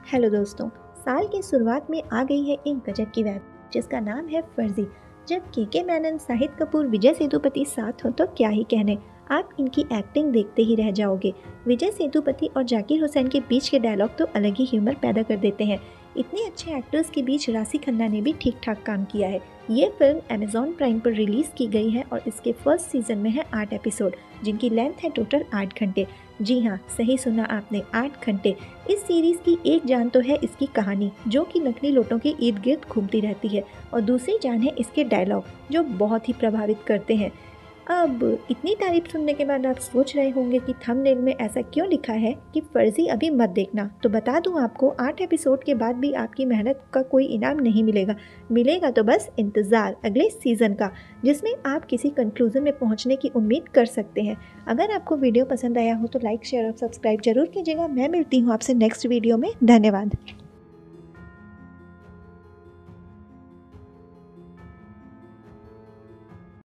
Hello दोस्तों, साल की शुरुआत में आ गई है एक गजब की वेब जिसका नाम है फर्जी। जब के मेनन, शाहिद कपूर, विजय सेतुपति साथ हो तो क्या ही कहने, आप इनकी एक्टिंग देखते ही रह जाओगे। विजय सेतुपति और जाकिर हुसैन के बीच के डायलॉग तो अलग ही ह्यूमर पैदा कर देते हैं। इतने अच्छे एक्टर्स के बीच राशि खन्ना ने भी ठीक ठाक काम किया है। ये फिल्म अमेजॉन प्राइम पर रिलीज की गई है और इसके फर्स्ट सीजन में है 8 एपिसोड, जिनकी लेंथ है टोटल 8 घंटे। जी हाँ, सही सुना आपने, 8 घंटे। इस सीरीज की एक जान तो है इसकी कहानी, जो कि नकली नोटों के इर्द गिर्द घूमती रहती है, और दूसरी जान है इसके डायलॉग, जो बहुत ही प्रभावित करते हैं। अब इतनी तारीफ सुनने के बाद आप सोच रहे होंगे कि थंबनेल में ऐसा क्यों लिखा है कि फर्जी अभी मत देखना। तो बता दूं आपको, 8 एपिसोड के बाद भी आपकी मेहनत का कोई इनाम नहीं मिलेगा। मिलेगा तो बस इंतज़ार अगले सीज़न का, जिसमें आप किसी कंक्लूजन में पहुंचने की उम्मीद कर सकते हैं। अगर आपको वीडियो पसंद आया हो तो लाइक, शेयर और सब्सक्राइब जरूर कीजिएगा। मैं मिलती हूँ आपसे नेक्स्ट वीडियो में। धन्यवाद।